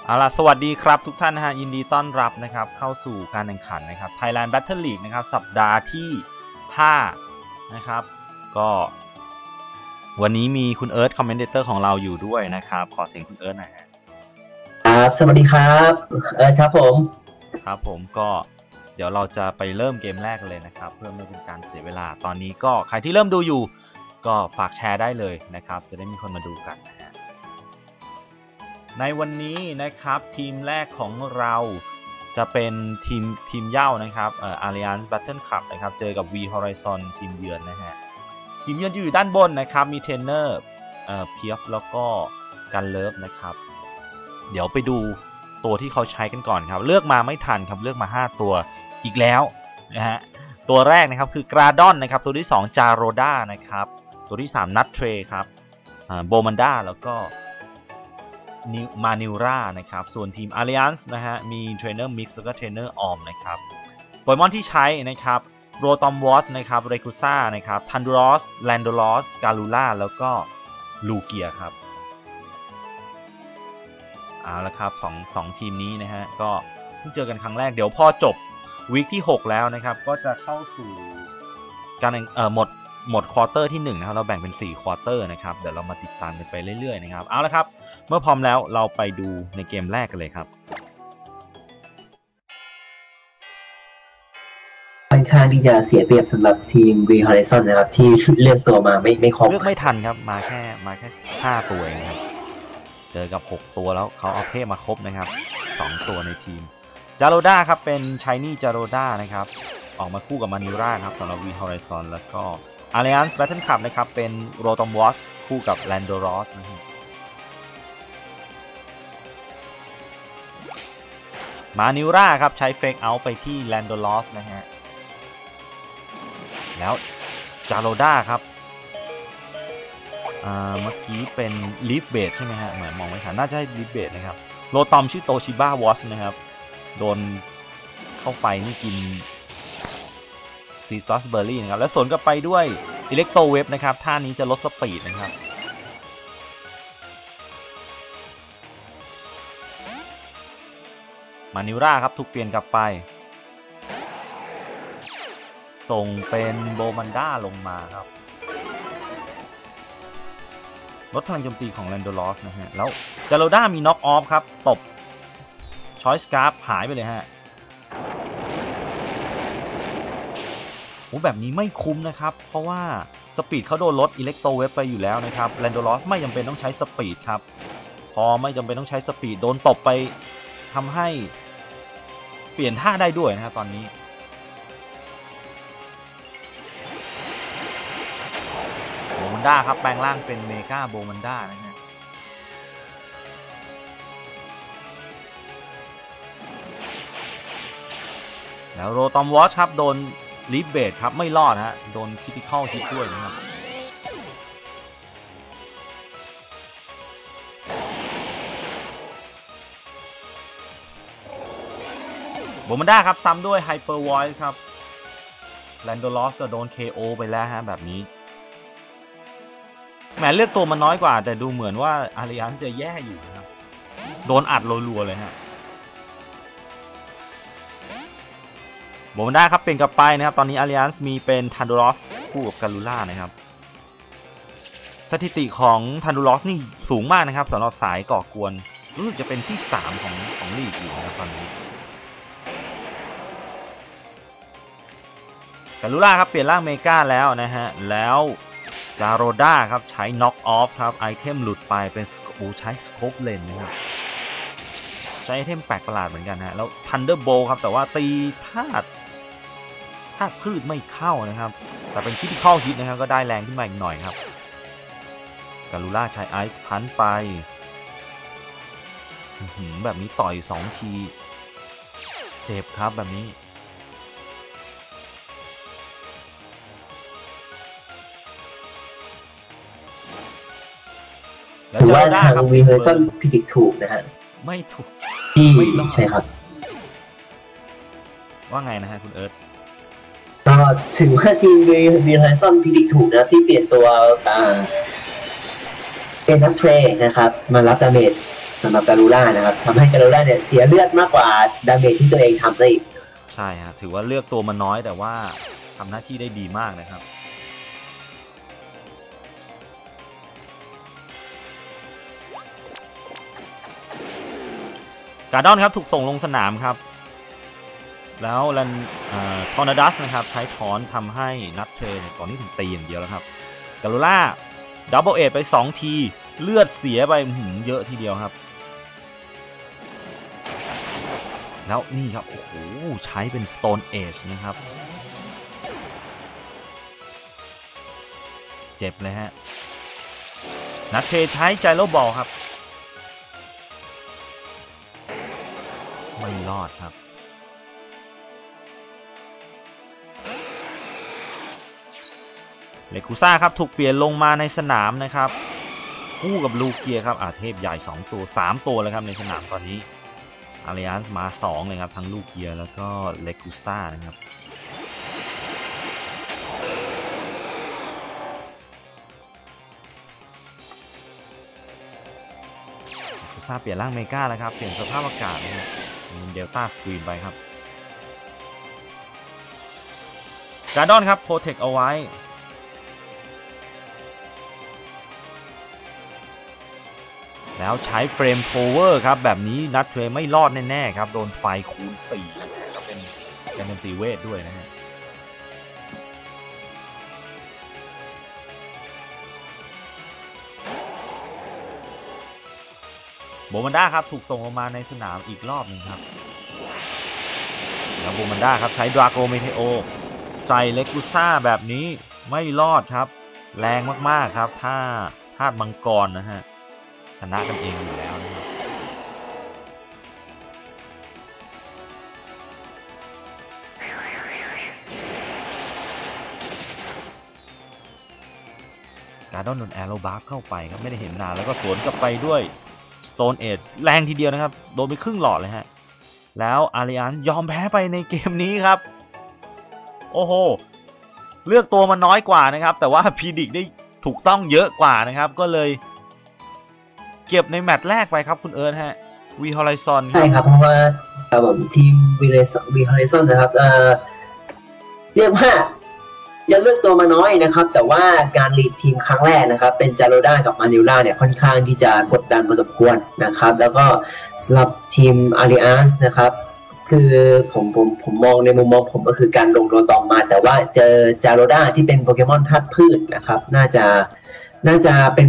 เอาล่ะสวัสดีครับทุกท่านนะฮะยินดีต้อนรับนะครับเข้าสู่การแข่งขันนะครับ Thailand Battle League นะครับสัปดาห์ที่5นะครับก็วันนี้มีคุณเอิร์ธคอมเมนเตอร์ของเราอยู่ด้วยนะครับขอเสียงคุณเอิร์ธหน่อยครับสวัสดีครับครับผมก็เดี๋ยวเราจะไปเริ่มเกมแรกเลยนะครับเพื่อไม่เป็นการเสียเวลาตอนนี้ก็ใครที่เริ่มดูอยู่ก็ฝากแชร์ได้เลยนะครับจะได้มีคนมาดูกันนะฮะในวันนี้นะครับทีมแรกของเราจะเป็นทีมเหย้านะครับAlliance Battle Club นะครับเจอกับ V Horizon ทีมเยือนนะฮะทีมเยือนอยู่ด้านบนนะครับมีเทรนเนอร์เพียบแล้วก็กันเลิฟนะครับเดี๋ยวไปดูตัวที่เขาใช้กันก่อนครับเลือกมาไม่ทันครับเลือกมา5ตัวอีกแล้วนะฮะตัวแรกนะครับคือกราดอนนะครับตัวที่2จาโรดานะครับตัวที่3นัทเทรครับโบมันดาแล้วก็มานิวรานะครับส่วนทีม Alliance นะฮะมีเทรนเนอร์มิกซ์แล้วก็เทรนเนอร์ออมนะครับโปเกมอนที่ใช้นะครับโรตอมวอสนะครับเรคูซ่านะครับทันดูรอสแลนโดลอสกาลูล่าแล้วก็ลูเกียครับเอาละครับสองทีมนี้นะฮะก็เพิ่งเจอกันครั้งแรกเดี๋ยวพอจบวีคที่6แล้วนะครับก็จะเข้าสู่การหมดควอเตอร์ที่1นะครับเราแบ่งเป็น4ควอเตอร์นะครับเดี๋ยวเรามาติดตามกันไปเรื่อยๆนะครับเอาละครับเมื่อพร้อมแล้วเราไปดูในเกมแรกกันเลยครับค่อนข้างที่จะเสียเปรียบสำหรับทีม V Horizon นะครับที่เลือกตัวมาไม่ครบเลือกไม่ทันครับมาแค่5ตัวเองครับเจอกับ6ตัวแล้วเขาเอาเทพมาครบนะครับ2ตัวในทีมจาโรด้าครับเป็นชายนี่จาโรด้านะครับออกมาคู่กับมานิราครับสำหรับ V Horizon แล้วก็ Alliance Battle Club นะครับเป็นโรตอมวอสคู่กับแลนโดรอสนะครับมานิราครับใช้เฟกเอาท์ไปที่แลนโดรอสนะฮะแล้วจาโรด้าครับเมื่อกี้เป็นลีฟเบดใช่ไหมฮะเหมือนมองไม่ทันน่าจะใช่ลีฟเบดนะครับโรตอมชื่อโตชิบ้าวอสนะครับโดนเข้าไปนี่กินซีซอสเบอร์รี่นะครับแล้วสวนกลับไปด้วยอิเล็กโตเวฟนะครับท่านี้จะลดสปีดนะครับมานิราครับถูกเปลี่ยนกลับไปส่งเป็นโบมันด้าลงมาครับลดพลังโจมตีของแลนโดลอสนะฮะแล้วจาโรด้ามีน็อกออฟครับตบชอยส์การ์ฟหายไปเลยฮะโอ้แบบนี้ไม่คุ้มนะครับเพราะว่าสปีดเขาโดนลดอิเล็กโตเวฟไปอยู่แล้วนะครับแลนโดลอสไม่จำเป็นต้องใช้สปีดครับพอไม่จำเป็นต้องใช้สปีดโดนตบไปทำให้เปลี่ยนท่าได้ด้วยนะครับตอนนี้โบมันด้าครับแปลงร่างเป็นเมกาโบมันด้านะฮะแล้วโรตอมวอชครับโดนลีฟเบดครับไม่รอดฮะโดนคริติคอลฮิตด้วยนะครับโบมันด้าครับซ้ำด้วยไฮเปอร์วอยซ์ครับแลนโดลอสก็โดน KO ไปแล้วฮะแบบนี้แหมเลือกตัวมันน้อยกว่าแต่ดูเหมือนว่าอาริยันจะแย่อยู่นะครับโดนอัดรัวๆเลยฮะโบมันด้าครับเปลี่ยนกลับไปนะครับตอนนี้อาริยันมีเป็นทันดูรอสคู่กับกาลูล่านะครับสถิติของทันดูรอสนี่สูงมากนะครับสำหรับสายก่อกวนรู้สึกจะเป็นที่3ของลีกอยู่นะครับตอนนี้กาลูล่าครับเปลี่ยนร่างเมกาแล้วนะฮะแล้วจาโรด้าครับใช้น็อกออฟครับไอเทมหลุดไปเป็นใช้สโคปเลนนะครับใช้ไอเทมแปลกประหลาดเหมือนกันฮะแล้วทันเดอร์โบครับแต่ว่าตีธาตุพืชไม่เข้านะครับแต่เป็นคิดที่เข้าฮิตนะครับก็ได้แรงขึ้นมาอีกหน่อยครับกาลูล่าใช้ไอซ์พันไปแบบนี้ต่อย2ทีเจ็บครับแบบนี้ถือว่าทาง V Horizon พิจิตรถูกนะฮะไม่ถูกที่ใช่ครับว่าไงนะฮะคุณเอิร์ธก็ถือว่าทีม V Horizon พิจิตรถูกนะที่เปลี่ยนตัวเป็นนักเทรดนะครับมารับดาเมจสำหรับการูล่านะครับทำให้การูล่าเนี่ยเสียเลือดมากกว่าดาเมจที่ตัวเองทำซะอีกใช่ฮะถือว่าเลือกตัวมันน้อยแต่ว่าทำหน้าที่ได้ดีมากนะครับการ์ดอนครับถูกส่งลงสนามครับแล้วทอร์นาดัสนะครับใช้ถอนทำให้นัทเทรนตอนนี้ถึงตีอย่างเดียวแล้วครับการูล่าดับเบิลเอทไป2ทีเลือดเสียไปเยอะทีเดียวครับแล้วนี่ครับโอ้โหใช้เป็น Stone Age นะครับเจ็บเลยฮะนัทเทรใช้ไจโรบอลครับไม่รอดครับเลคูซ่าครับถูกเปลี่ยนลงมาในสนามนะครับคู่กับลูเกียครับเทพใหญ่2ตัว3ตัวเลยครับในสนามตอนนี้อาริอันมา2เลยครับทั้งลูเกียแล้วก็เลคูซ่านะครับเลคูซ่าเปลี่ยนร่างเมกาแล้วครับเปลี่ยนสภาพอากาศนะครับเป็นเดลต้าสกรีนไปครับการ์ดอนครับโปรเทคเอาไว้แล้วใช้เฟรมโทเวอร์ครับแบบนี้นัทเทรไม่รอดแน่ๆครับโดนไฟคูณ4ก็เป็นการเป็นตีเวทด้วยนะฮะโบมันด้าครับถูกส่งออกมาในสนามอีกรอบนึงครับแล้วโบมันด้าครับใช้ดราโกเมเทโอใส่เลกูซ่าแบบนี้ไม่รอดครับแรงมากๆครับถ้าธาตุมังกรนะฮะชนะกันเองอยู่แล้วนะครับการ์ดอนโดนแอโรบาร์เข้าไปครับไม่ได้เห็นนานแล้วก็สวนกลับไปด้วย Stone Age แรงทีเดียวนะครับโดนไปครึ่งหลอดเลยฮะแล้วอาริอันยอมแพ้ไปในเกมนี้ครับโอ้โหเลือกตัวมันน้อยกว่านะครับแต่ว่าพีดิกได้ถูกต้องเยอะกว่านะครับก็เลยเก็บในแมตช์แรกไปครับคุณเอิร์ธฮะวีฮอริซอนใช่ครับเพราะว่าทีมวีฮอริซอนนะครับเรียกว่ายังเลือกตัวมาน้อยนะครับแต่ว่าการลีดทีมครั้งแรกนะครับเป็นจาโรด้ากับมานิล่าเนี่ยค่อนข้างที่จะกดดันพอสมควรนะครับแล้วก็สำหรับทีมอาริอันส์นะครับคือผมมองในมุมมองผมก็คือการลงโดนต่อมาแต่ว่าเจอจาโรด้าที่เป็นโปเกมอนธาตุพืชนะครับน่าจะเป็น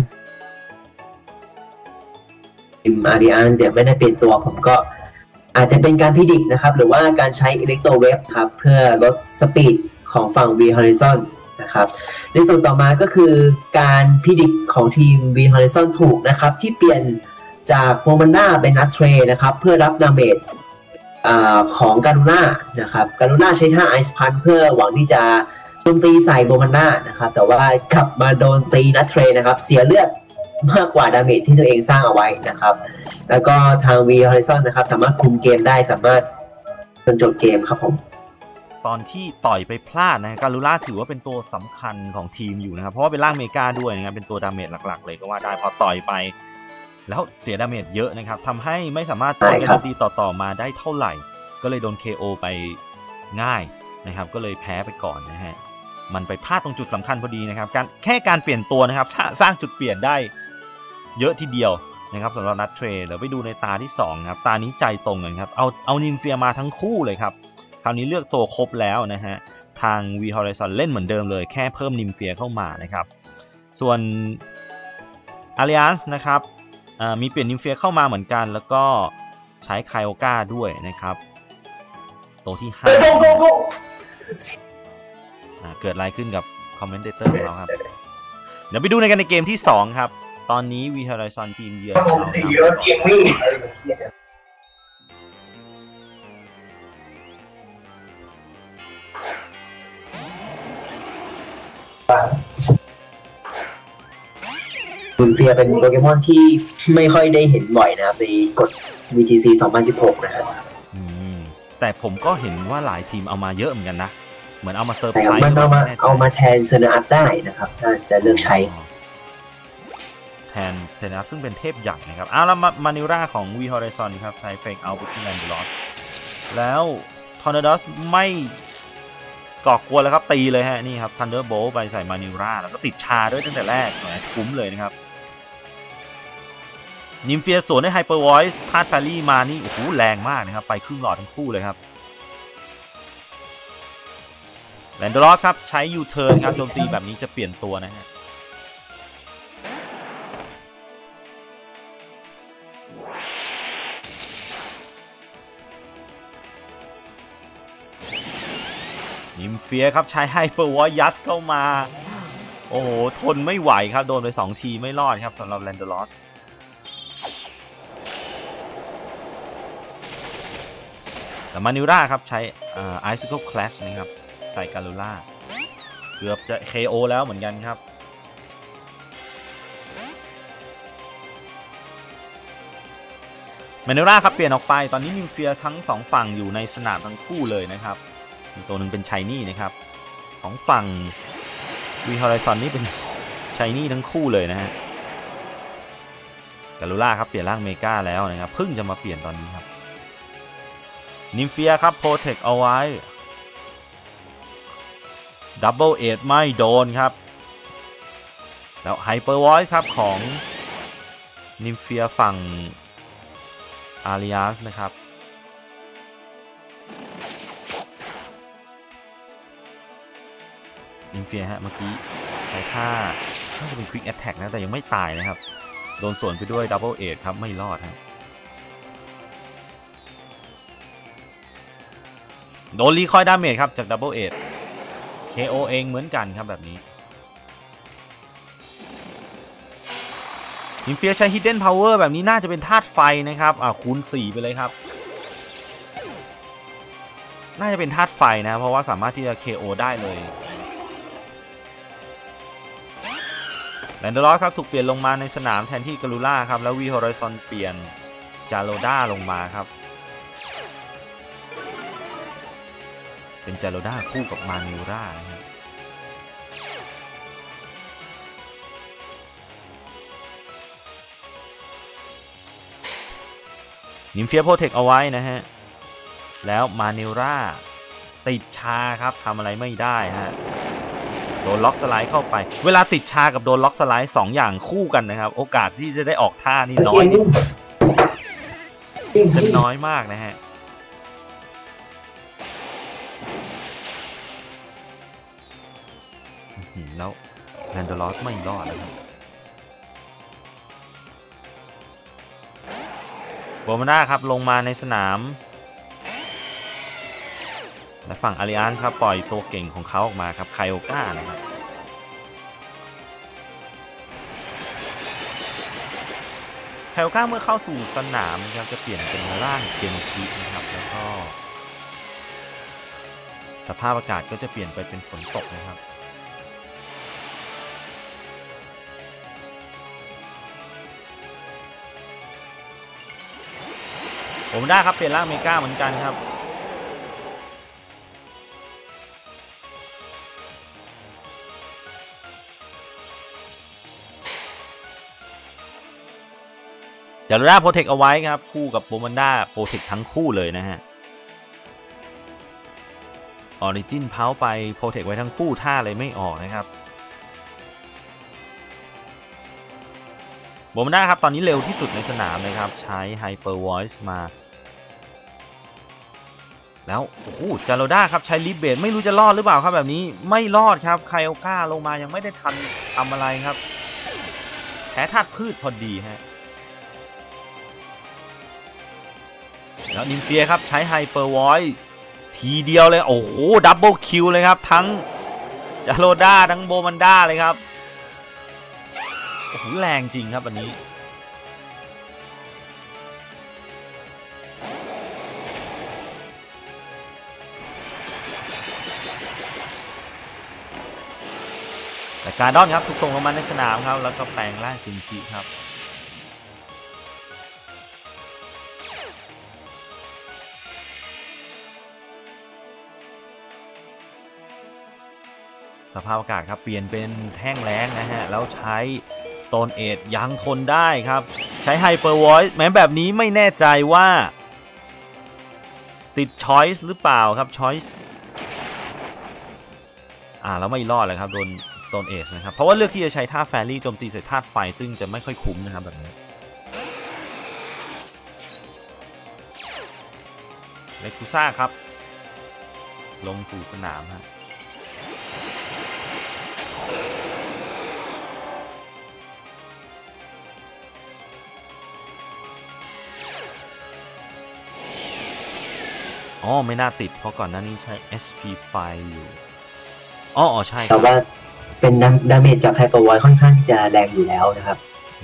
ทีมอาริอันส์ไม่ได้เปลี่ยนตัวผมก็อาจจะเป็นการพิจิตรนะครับหรือว่าการใช้อิเล็กโทรเวฟครับเพื่อลดสปีดของฝั่ง V Horizon นะครับในส่วนต่อมาก็คือการพิจิตรของทีม V Horizon ถูกนะครับที่เปลี่ยนจากโมมันด้าเป็นนัทเทรนะครับเพื่อรับดาเมจของการูน่านะครับการูน่าใช้ท่าไอซ์พันเพื่อหวังที่จะโจมตีใส่โมมันด้านะครับแต่ว่ากลับมาโดนตีนัทเทรนะครับเสียเลือดมากกว่าดาเมจที่ตัวเองสร้างเอาไว้นะครับแล้วก็ทาง V Horizon นะครับสามารถคุมเกมได้สามารถจนจบเกมครับผมตอนที่ต่อยไปพลาดนะการูล่าถือว่าเป็นตัวสำคัญของทีมอยู่นะครับเพราะว่าเป็นร่างเมกาด้วยนะครับเป็นตัวดาเมจหลักๆเลยก็ว่าได้พอต่อยไปแล้วเสียดาเมจเยอะนะครับทำให้ไม่สามารถต่อยกันตีต่อมาได้เท่าไหร่ก็เลยโดน KO ไปง่ายนะครับก็เลยแพ้ไปก่อนนะฮะมันไปพลาดตรงจุดสำคัญพอดีนะครับแค่การเปลี่ยนตัวนะครับสร้างจุดเปลี่ยนได้เยอะทีเดียวนะครับสำหรับนัทเทรเดี๋ยวไปดูในตาที่2ครับตานี้ใจตรงเลยครับเอานิมเฟียมาทั้งคู่เลยครับคราวนี้เลือกตัวครบแล้วนะฮะทาง V Horizon เล่นเหมือนเดิมเลยแค่เพิ่มนิมเฟียเข้ามานะครับส่วน Alliance นะครับมีเปลี่ยนนิมเฟียเข้ามาเหมือนกันแล้วก็ใช้ไคโอก้าด้วยนะครับตัวที่5เกิดอะไรขึ้นกับคอมเมนเตอร์ของเราครับเดี๋ยวไปดูในกันในเกมที่2ครับตอนนี้ V Horizon ทีมเยือนนิมเฟียเป็นโปเกมอนที่ไม่ค่อยได้เห็นบ่อยนะครับในกฎ VGC 2016นะครับแต่ผมก็เห็นว่าหลายทีมเอามาเยอะเหมือนกันนะเหมือนเอามาเซอร์ไพรส์เอามาแทนเซอร์นาอัตได้นะครับถ้าจะเลือกใช้ทนเซนัสซึ่งเป็นเทพใหญ่นะครับแล้วมานิราของ V Horizon ครับใช้เฟกเอาท์ไปที่แลนด์ลอสแล้วทอร์นาดอสไม่ก่อกวนแล้วครับตีเลยฮะนี่ครับทันเดอร์โบลไปใส่มานิราแล้วก็ติดชาด้วยตั้งแต่แรกหน่อยคุ้มเลยนะครับนิมเฟียสวนด้วยไฮเปอร์วอยซ์ธาตุแฟรี่มานี่โอ้โหแรงมากนะครับไปครึ่งหลอดทั้งคู่เลยครับแลนด์ลอสครับใช้ยูเทิร์นครับโจมตีแบบนี้จะเปลี่ยนตัวนะฮะนิมเฟียครับใช้ไฮเปอร์วอยซ์ยัดเข้ามาโอ้โหทนไม่ไหวครับโดนไป2ทีไม่รอดครับสำหรับแลนด์ลอสแต่มานิราครับใช้ไอซิเคิลคลาสนะครับใส่กาลูล่าเกือบจะ KO แล้วเหมือนกันครับมานิราครับเปลี่ยนออกไปตอนนี้นิมเฟียทั้ง2ฝั่งอยู่ในสนามทั้งคู่เลยนะครับตัวหนึ่งเป็นชายนี่นะครับของฝั่งวีฮอริซอนนี่เป็นชายนี่ทั้งคู่เลยนะฮะกาลูล่าครับเปลี่ยนร่างเมกาแล้วนะครับเพิ่งจะมาเปลี่ยนตอนนี้ครับนิมเฟียครับโปรเทคเอาไว้ดับเบิลเอทไม่โดนครับแล้วไฮเปอร์วอยซ์ครับของนิมเฟียฝั่งอาริอัสนะครับนิมเฟียฮะเมื่อกี้ใช้ท่าน่าจะเป็นควิกแอตแทกนะแต่ยังไม่ตายนะครับโดนสวนไปด้วยดับเบิลเอทครับไม่รอดฮะโดนรีคอยดาเมจครับจากดับเบิลเอท KO เองเหมือนกันครับแบบนี้นิมเฟียใช้ Hidden Power แบบนี้น่าจะเป็นธาตุไฟนะครับคูณ4ไปเลยครับน่าจะเป็นธาตุไฟนะเพราะว่าสามารถที่จะ KO ได้เลยแลนด์ลอสครับถูกเปลี่ยนลงมาในสนามแทนที่กาลูล่าครับแล้ววีฮอริซอนเปลี่ยนจาโรด้าลงมาครับเป็นจาโรด้าคู่กับมานิรานะครับนิมเฟียโปรเทคเอาไว้นะฮะแล้วมานิราติดชาครับทำอะไรไม่ได้ฮะโดนล็อกสไลด์เข้าไปเวลาติดชากับโดนล็อกสไลด์2อย่างคู่กันนะครับโอกาสที่จะได้ออกท่านี่น้อยจะน้อยมากนะฮะแล้วแลนด์ลอสไม่รอดนะครับโบมาน่าครับลงมาในสนามและฝั่งอาริอันครับปล่อยตัวเก่งของเขาออกมาครับไคโอก้านะครับไคโอก้าเมื่อเข้าสู่สนามนะครับจะเปลี่ยนเป็นร่างเกนชินะครับแล้วก็สภาพอากาศก็จะเปลี่ยนไปเป็นฝนตกนะครับโอมด้าครับเปลี่ยนร่างเมกาเหมือนกันครับจารุด้าโปรเทคเอาไว้ครับคู่กับโบมันด้าโปรเทคทั้งคู่เลยนะฮะออริจินเพาไปโปรเทคไว้ทั้งคู่ท่าเลยไม่ออกนะครับโบมันด้าครับตอนนี้เร็วที่สุดในสนามเลยครับใช้ไฮเปอร์วอยซ์มาแล้วโอ้โหจาโรด้าครับใช้ลิฟเบดไม่รู้จะรอดหรือเปล่าครับแบบนี้ไม่รอดครับไคโอก้าลงมายังไม่ได้ทันทำอะไรครับแพ้ธาตุพืชพอดีฮะแล้วนิมเฟียครับใช้ไฮเปอร์วอยซ์ทีเดียวเลยโอ้โหดับเบิลคิวเลยครับทั้งจาโรด้าทั้งโบมันด้าเลยครับโอ้โหแรงจริงครับอันนี้แต่การดอนครับถูกส่งลงมาในสนามครับแล้วก็แปลงร่างจินชิครับสภาพอากาศครับเปลี่ยนเป็นแห้งแล้งนะฮะแล้วใช้ Stone Age ยังทนได้ครับใช้ Hyper Voice แม้แบบนี้ไม่แน่ใจว่าติด Choice หรือเปล่าครับ Choice แล้วไม่รอดเลยครับโดน Stone Age นะครับเพราะว่าเลือกที่จะใช้ท่า Fairy โจมตีใส่ธาตุไฟซึ่งจะไม่ค่อยคุ้มนะครับแบบนี้เลกูซ่าครับลงสู่สนามฮะไม่น่าติดเพราะก่อนหน้านี้ใช้ SP ไฟอยู่ใช่แต่ว่าเป็นดาเมจจากไฮเปอร์ไวค่อนข้างที่จะแรงอยู่แล้วนะครับ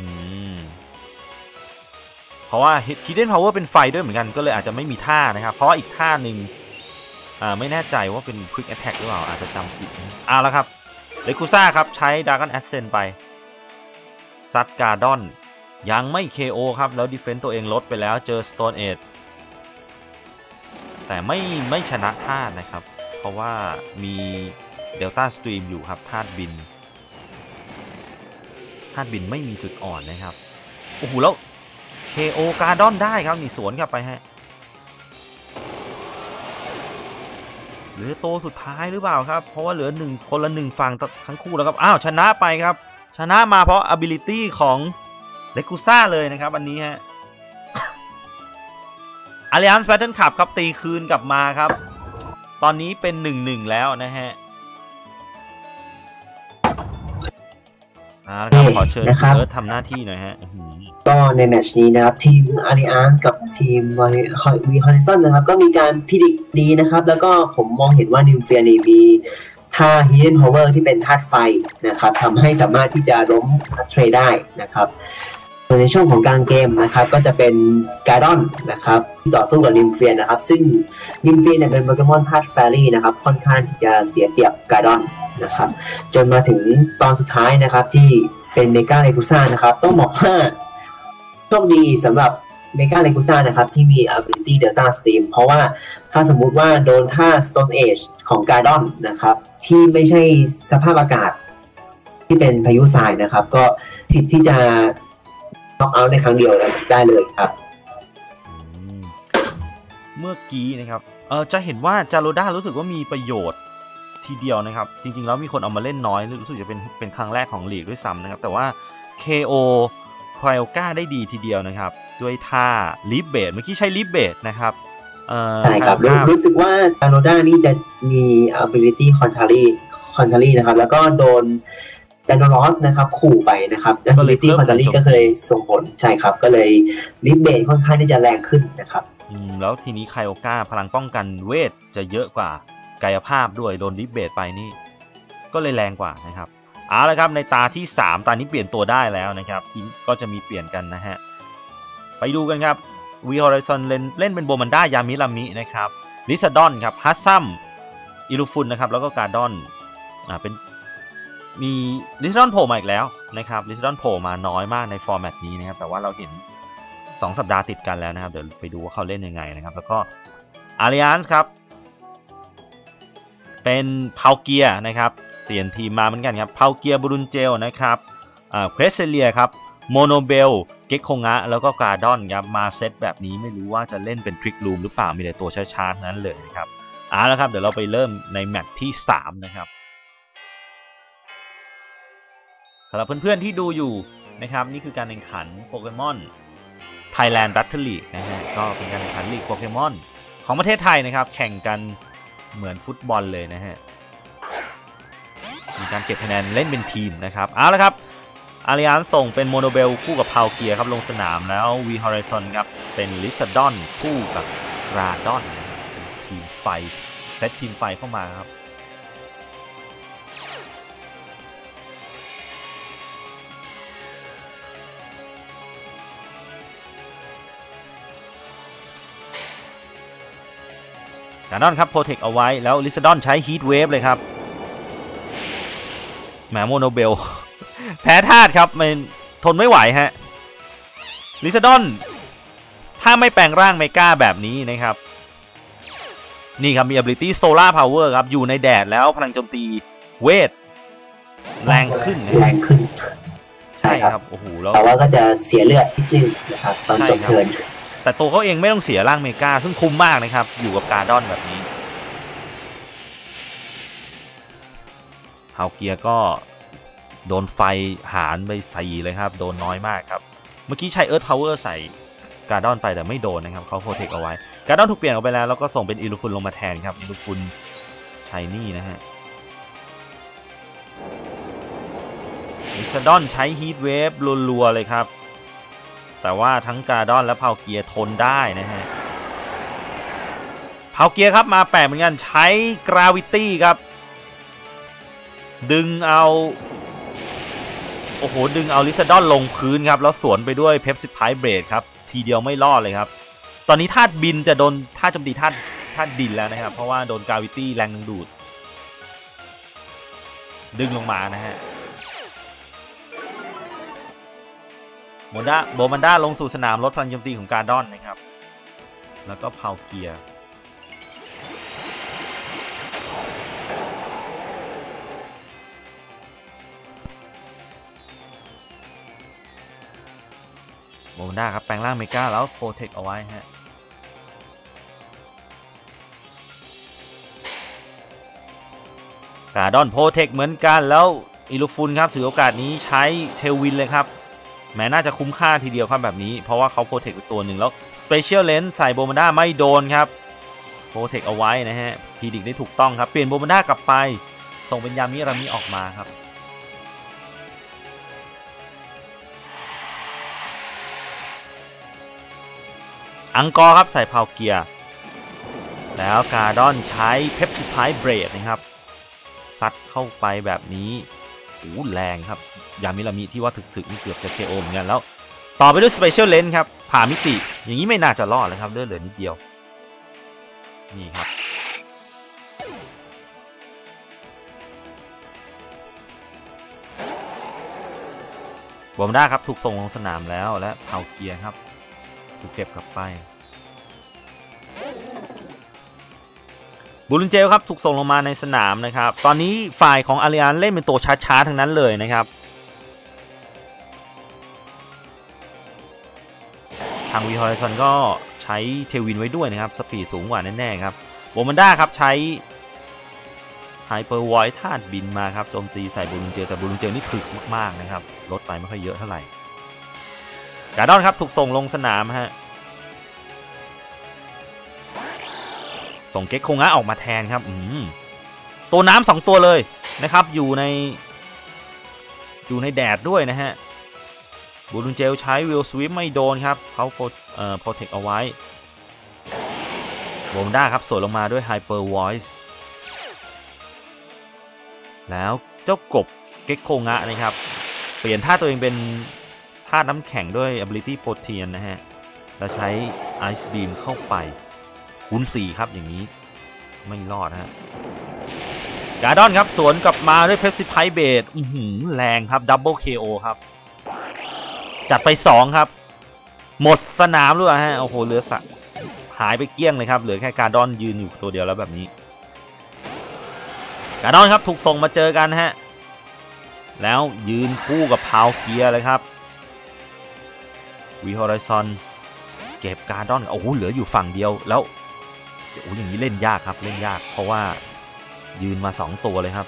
เพราะว่า Hidden Power เป็นไฟด้วยเหมือนกันก็เลยอาจจะไม่มีท่านะครับเพราะว่าอีกท่าหนึ่งไม่แน่ใจว่าเป็น Quick Attack หรือเปล่าอาจจะจำผิดแล้วครับเลกูซ่าครับใช้ Dragon Ascent ไปซัดการ์ดอนยังไม่ KO ครับแล้ว Defense ตัวเองลดไปแล้วเจอ Stone Age แต่ไม่ชนะธาตุนะครับเพราะว่ามีเดลต้าสตรีมอยู่ครับธาตุบินไม่มีจุดอ่อนนะครับโอ้โหแล้ว KO การ์ดอนได้ครับนี่สวนกลับไปฮะเหลือโตสุดท้ายหรือเปล่าครับเพราะว่าเหลือคนละ1ฝั่งทั้งคู่แล้วครับชนะไปครับชนะมาเพราะ ability ของเลกูซ่าเลยนะครับอันนี้ฮะAlliance Battle Cup ครับตีคืนกลับมาครับตอนนี้เป็น 1-1 แล้วนะฮะครับขอเชิญคุณเอิร์ธทำหน้าที่หน่อยฮะก็ในแมตช์นี้นะครับทีม Alliance กับทีม V Horizon นะครับก็มีการพิจิตรดีนะครับแล้วก็ผมมองเห็นว่านิมเฟียนี่มีท่า Hidden Power ที่เป็นธาตุไฟนะครับทำให้สามารถที่จะล้มเทรดได้นะครับในช่วงของกลางเกมนะครับก็จะเป็นการ์ดอนนะครับที่ต่อสู้กับนิมเฟียนะครับซึ่งนิมเฟียเนี่ยเป็นโปเกมอนธาตุแฟรี่นะครับค่อนข้างที่จะเสียเปรียบการ์ดอนนะครับจนมาถึงตอนสุดท้ายนะครับที่เป็นเมกาเลกูซ่านะครับต้องบอกว่าโชคดีสำหรับเมกาเลกูซ่านะครับที่มี ability Delta Stream เพราะว่าถ้าสมมุติว่าโดนท่า Stone Age ของการ์ดอนนะครับที่ไม่ใช่สภาพอากาศที่เป็นพายุทรายนะครับก็สิทธิ์ที่จะน็อกเอาท์ในครั้งเดียวได้เลยครับเมื่อกี้นะครับจะเห็นว่าจาโรด้ารู้สึกว่ามีประโยชน์ทีเดียวนะครับจริงๆแล้วมีคนเอามาเล่นน้อยรู้สึกจะเป็นครั้งแรกของลีกด้วยซ้ำนะครับแต่ว่า KO คอยก้าได้ดีทีเดียวนะครับด้วยท่าลิฟเบดเมื่อกี้ใช้ลิฟเบดนะครับใช่ครับรู้สึกว่าจาโรด้านี่จะมี ability contrary นะครับแล้วก็โดนแดนลอสนะครับขู่ไปนะครับ ability contrary ก็เลยส่งผลใช่ครับก็เลยลิฟเบดค่อนข้างที่จะแรงขึ้นนะครับแล้วทีนี้ไคโอก้าพลังป้องกันเวทจะเยอะกว่ากายภาพด้วยโดนลิฟเบดไปนี่ก็เลยแรงกว่านะครับเอาละครับในตาที่3ตานี้เปลี่ยนตัวได้แล้วนะครับทีมก็จะมีเปลี่ยนกันนะฮะไปดูกันครับวีฮอริซอนเล่นเป็นโบมันด้ายามิรามินะครับลิซาดอนครับฮัสซัมอิลูฟุนนะครับแล้วก็การ์ดอนเป็นมีลิซาดอนโผล่มาอีกแล้วนะครับลิซาดอนโผล่มาน้อยมากในฟอร์แมตนี้นะครับแต่ว่าเราเห็น2สัปดาห์ติดกันแล้วนะครับเดี๋ยวไปดูว่าเขาเล่นยังไงนะครับแล้วก็อาริอันส์ครับเป็นพาวเกียนะครับเปลี่ยนทีมมาเหมือนกันครับพาวเกียบรุนเจลนะครับเพรสเซเลียครับโมโนเบลเก็กโคงะแล้วก็การ์ดอนครับมาเซตแบบนี้ไม่รู้ว่าจะเล่นเป็นทริกลูมหรือเปล่ามีแต่ตัวช้าๆนั้นเลยนะครับแล้วครับเดี๋ยวเราไปเริ่มในแมตช์ที่3นะครับสำหรับเพื่อนๆที่ดูอยู่นะครับนี่คือการแข่งขันโปเกมอน Thailand Battle League นะฮะก็เป็นการแข่งขันลีกโปเกมอนของประเทศไทยนะครับแข่งกันเหมือนฟุตบอลเลยนะฮะมีการเก็บคะแนนเล่นเป็นทีมนะครับเอาละครับอาริอันส่งเป็นโมโนเบลคู่กับพาวเกียครับลงสนามแล้ววีฮอริซอนครับเป็นลิซาดอนคู่กับราดอนทีมไฟเซตทีมไฟเข้ามาครับการ์ดอนครับโปรเทคเอาไว้แล้วลิซาดอนใช้ฮีทเวฟเลยครับแหมโมโนเบลแพ้ธาตุครับมันทนไม่ไหวฮะลิซาดอนถ้าไม่แปลงร่างเมกาแบบนี้นะครับนี่ครับมี ability solar power ครับอยู่ในแดดแล้วพลังโจมตีเวทแรงขึ้นใช่ครับโอ้โหแล้วแต่ว่าก็จะเสียเลือดนิดนึงนะครับตอนจบเทิร์นแต่ตัวเขาเองไม่ต้องเสียร่างเมกาซึ่งคุ้มมากนะครับอยู่กับการ์ดอนแบบนี้เฮาเกียก็โดนไฟหารไป4เลยครับโดนน้อยมากครับเมื่อกี้ใช้เอิร์ธพาวเวอร์ใส่การ์ดอนไปแต่ไม่โดนนะครับเขาโปรเทคเอาไว้การ์ดอนถูกเปลี่ยนออกไปแล้วก็ส่งเป็นอิลูฟุนลงมาแทนครับอิลูฟุนชายนี่นะฮะลิซาดอนใช้ฮีทเวฟรัวๆเลยครับแต่ว่าทั้งการ์ดอนและพาวเกียทนได้นะฮะพาวเกียครับมาแปลกเหมือนกันใช้กราวิตี้ครับดึงเอาโอ้โหดึงเอาลิซาดอนลงพื้นครับแล้วสวนไปด้วยเพปซิพายเบรดครับทีเดียวไม่รอดเลยครับตอนนี้ธาตุบินจะโดนธาตุโจมตีธาตุดินแล้วนะครับเพราะว่าโดนกราวิตี้แรงดึงดูดดึงลงมานะฮะโบมันด้าลงสู่สนามลดพลังโจมตีของการ์ดอนนะครับแล้วก็พาวเกียโบมันด้าครับแปลงร่างเมกาแล้วโปรเทคเอาไว้ฮะการ์ดอนโปรเทคเหมือนกันแล้วอิลูฟุนครับถือโอกาสนี้ใช้เทลวินเลยครับแม้น่าจะคุ้มค่าทีเดียวครับแบบนี้เพราะว่าเขาโปรเทคไปตัวหนึ่งแล้วสเปเชียลเลนส์ใส่โบมันด้าไม่โดนครับโปรเทคเอาไว้นะฮะพีดิกได้ถูกต้องครับเปลี่ยนโบมันด้ากลับไปส่งเป็นยามิรามิออกมาครับอังกอร์ครับใส่พาวเกียร์แล้วการ์ดอนใช้เพปซิพายเบรดนะครับซัดเข้าไปแบบนี้โอ้แรงครับยามิรามิที่ว่าถึกนี่เกือบจะ KO เหมือนกันแล้วต่อไปด้วยสเปเชียลเลนส์ครับผ่ามิติอย่างนี้ไม่น่าจะรอดเลยครับเลือดเหลือนิดเดียวนี่ครับบอมด้าครับถูกส่งลงสนามแล้วและเผาเกียร์ครับถูกเก็บกลับไปบูรุนเจลครับถูกส่งลงมาในสนามนะครับตอนนี้ฝ่ายของอาริอันเล่นเป็นตัวช้าๆทั้งนั้นเลยนะครับทางวีฮอริซอนก็ใช้เทวินไว้ด้วยนะครับสปีดสูงกว่าแน่ๆครับโบมันด้าครับใช้ไฮเปอร์ไวท์ธาตุบินมาครับโจมตีใส่บูรุนเจลแต่บูรุนเจลนี่ถึกมากๆนะครับลดไปไม่ค่อยเยอะเท่าไหร่การ์ดอนครับถูกส่งลงสนามฮะส่งเก็กโคงะออกมาแทนครับตัวน้ำ2ตัวเลยนะครับอยู่ในแดดด้วยนะฮะบูรุนเจลใช้วิลสวิปไม่โดนครับเขาโปรเทคเอาไว้โบมด้าครับสวนลงมาด้วยไฮเปอร์ไวส์แล้วเจ้ากบเก็กโคงะนะครับเปลี่ยนท่าตัวเองเป็นท่าน้ำแข็งด้วย ability โปรเทียนนะฮะแล้วใช้ Ice Beam เข้าไปคูณ4ครับอย่างนี้ไม่รอดฮะการ์ดอนครับสวนกลับมาด้วยเพปซิพายเบดแรงครับดับเบิล KO ครับจัดไป2ครับหมดสนามด้วยฮะโอ้โหเหลือสักหายไปเกลี้ยงเลยครับเหลือแค่การ์ดอนยืนอยู่ตัวเดียวแล้วแบบนี้การ์ดอนครับถูกส่งมาเจอกันฮะแล้วยืนคู่กับพาวเกียร์เลยครับวีฮอริซอนเก็บการ์ดอนโอ้โหเหลืออยู่ฝั่งเดียวแล้วโอ้อย่างนี้เล่นยากครับเล่นยากเพราะว่ายืนมา2ตัวเลยครับ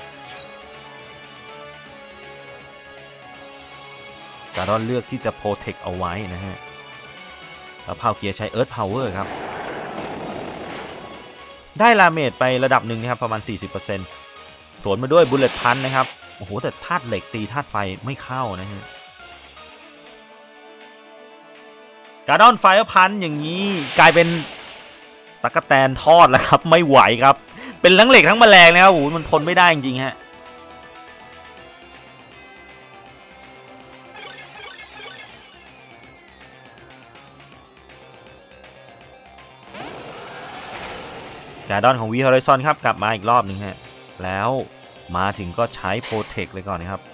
การ์ดอนเลือกที่จะโปรเทคเอาไว้นะฮะแล้วพาวเกียร์ใช้เอิร์ธพาวเวอร์ครับได้ลาเมจไประดับหนึ่งนะครับประมาณ 40% สวนมาด้วยบุลเลตพันนะครับโอ้โหแต่ธาตุเหล็กตีธาตุไฟไม่เข้านะฮะการ์ดอนไฟพันอย่างนี้กลายเป็นตะกั่วแตนทอดแล้วครับไม่ไหวครับเป็นทั้งเหล็กทั้งแมลงนะครับโอ้โหมันทนไม่ได้จริงๆฮะการ์ดอนของวีฮอริซอนครับกลับมาอีกรอบหนึ่งฮะแล้วมาถึงก็ใช้โปรเทคเลยก่อนนะครับ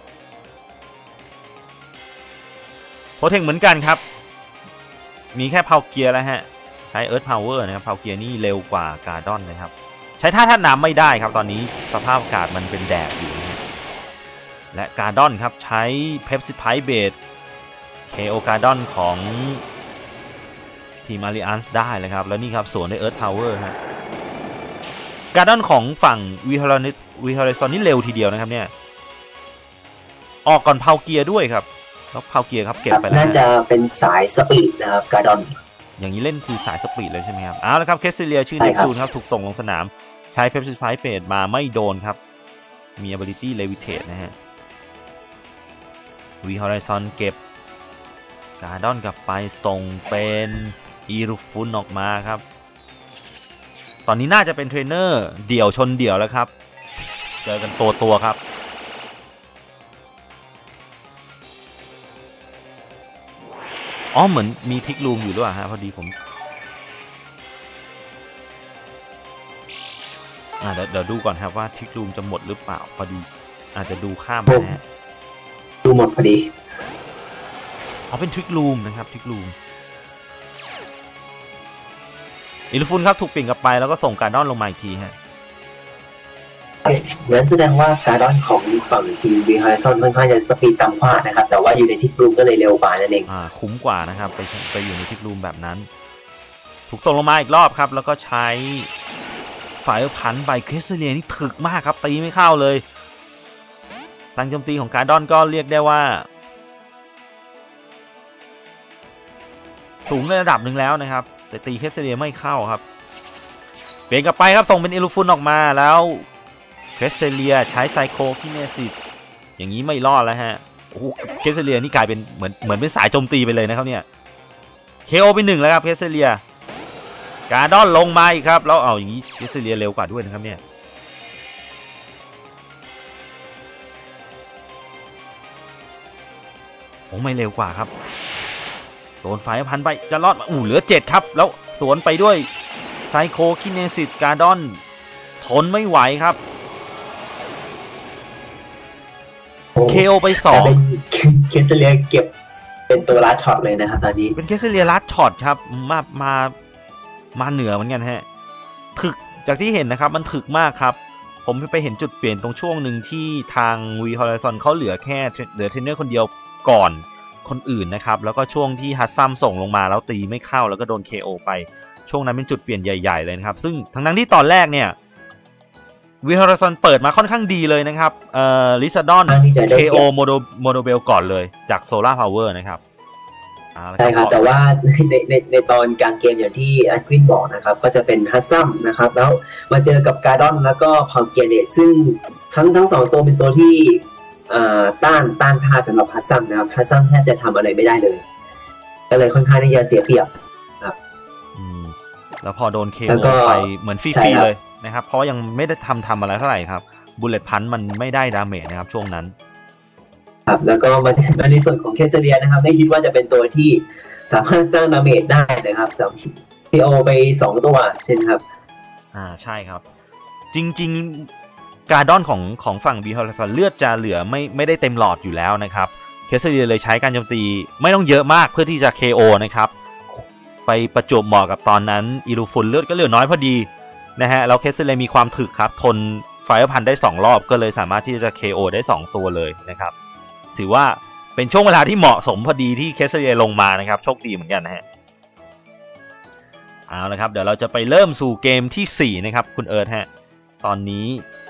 โปรเทคเหมือนกันครับมีแค่พาวเกียร์แล้วฮะใช้เอิร์ธพาวเวอร์นะครับพาวเกียร์นี่เร็วกว่าการ์ดอนนะครับใช้ท่าน้ำไม่ได้ครับตอนนี้สภาพอากาศมันเป็นแดดอยู่นะและการ์ดอนครับใช้เพปซิไพเบด KO การ์ดอนของทีมอาริอันส์ได้เลยครับแล้วนี่ครับสวนด้วยเอิร์ธพาวเวอร์ฮะการ์ดอนของฝั่งวีฮอริซอนนี่เร็วทีเดียวนะครับเนี่ยออกก่อนเพาเกียร์ด้วยครับแล้วเพาเกียร์ครับเก็บไปแล้วน่าจะเป็นสายสปีดนะครับการ์ดอนอย่างนี้เล่นคือสายสปีดเลยใช่ไหมครับเอาละครับเคสซิเลียชื่อเนปจูนครับถูกส่งลงสนามใช้เพปซิไพเบดมาไม่โดนครับมี ability levitate นะฮะวีฮอริซอนเก็บการ์ดอนกลับไปส่งเป็นอีรูฟุนออกมาครับตอนนี้น่าจะเป็นเทรนเนอร์เดี่ยวชนเดี่ยวแล้วครับเจอกันตัวครับอ๋อเหมือนมีพิกลูมอยู่ด้วยฮะพอดีผมเดี๋ยวดูก่อนครับว่าทิกลูมจะหมดหรือเปล่าพอดีอาจจะดูข้ามนะฮะดูหมดพอดีเป็นทริกลูมนะครับทริกลูมอิลูฟุนครับถูกเปลี่ยนกลับไปแล้วก็ส่งการ์ดอนลงมาอีกทีฮะงั้นแสดงว่าการ์ดอนของฝั่งทีมวีฮาริซอนค่อนข้างจะสปีดต่ำกว่านะครับแต่ว่าอยู่ในทิกลูมก็เลยเร็วกว่านั่นเองคุ้มกว่านะครับไปอยู่ในทิกลูมแบบนั้นถูกส่งลงมาอีกรอบครับแล้วก็ใช้ฝ่ายพันใบเคสเลียนี่ถึกมากครับตีไม่เข้าเลยทางโจมตีของการ์ดอนก็เรียกได้ว่าสูงในระดับหนึ่งแล้วนะครับแต่ตีเคสเลียไม่เข้าครับเปลี่ยนกลับไปครับส่งเป็นอิลูฟุนออกมาแล้วเคสเลียใช้ไซโคคิเนซิสอย่างนี้ไม่รอดแล้วฮะโอ้เคสเลียนี่กลายเป็นเหมือนเป็นสายโจมตีไปเลยนะครับเนี่ยเคโอไป1แล้วครับเคสเลียการ์ดอนลงมาอีกครับแล้วเอาอย่างนี้เคสเลียเร็วกว่าด้วยนะครับเนี่ยโอ้ไม่เร็วกว่าครับโดนไฟพันไปจะรอดเหลือ7ครับแล้วสวนไปด้วยไซโคคิเนซิสการ์ดอนทนไม่ไหวครับ KO ไป2 เคสเลียเก็บเป็นตัวลัดช็อตเลยนะครับตอนนี้เป็นเคสเลียลัดช็อตครับมาเหนือเหมือนกันฮะถึกจากที่เห็นนะครับมันถึกมากครับผมไปเห็นจุดเปลี่ยนตรงช่วงหนึ่งที่ทางวีฮอริซอนเขาเหลือเทรนเนอร์คนเดียวก่อนคนอื่นนะครับแล้วก็ช่วงที่ฮัตซัมส่งลงมาแล้วตีไม่เข้าแล้วก็โดน KO ไปช่วงนั้นเป็นจุดเปลี่ยนใหญ่ๆเลยนะครับซึ่งทั้งนั้นที่ตอนแรกเนี่ยวีฮอริซอนเปิดมาค่อนข้างดีเลยนะครับลิซาดอน KO โมโดเบลก่อนเลยจากโซล่าพาวเวอร์นะครับใช่ครับแต่ว่าในตอนกลางเกมอย่างที่แอดควินบอกนะครับก็จะเป็นฮัตซัมนะครับแล้วมาเจอกับการ์ดอนแล้วก็พาวเกียร์เนตซึ่งทั้ง2ตัวเป็นตัวที่ต้านท่าสำหรับฮัตซัมนะครับฮัตซัมแทบจะทำอะไรไม่ได้เลยก็เลยค่อนข้างที่จะเสียเปรียบครับแล้วพอโดน KO ไปเหมือนฟรีๆเลยนะครับเพราะยังไม่ได้ทำอะไรเท่าไหร่ครับบุลเลตพันมันไม่ได้ดาเมจนะครับช่วงนั้นครับแล้วก็มาในส่วนของเคสเลียนะครับไม่คิดว่าจะเป็นตัวที่สามารถสร้างดาเมจได้นะครับสำหรับ KO ไป2ตัวใช่ไหมครับใช่ครับจริงๆการ์ดอนของฝั่งบีฮอริซอนเลือดจะเหลือไม่ได้เต็มหลอดอยู่แล้วนะครับเคสเลียเลยใช้การโจมตีไม่ต้องเยอะมากเพื่อที่จะ KO นะครับไปประจวบเหมาะกับตอนนั้นอิลูฟุนเลือดก็เหลือน้อยพอดีนะฮะแล้วเคสเลียมีความถึกครับทนไฟพันได้2รอบก็เลยสามารถที่จะ KO ได้2ตัวเลยนะครับถือว่าเป็นช่วงเวลาที่เหมาะสมพอดีที่เคสเลียลงมานะครับโชคดีเหมือนกันนะฮะเอาละครับเดี๋ยวเราจะไปเริ่มสู่เกมที่4นะครับคุณเอิร์ธฮะตอนนี้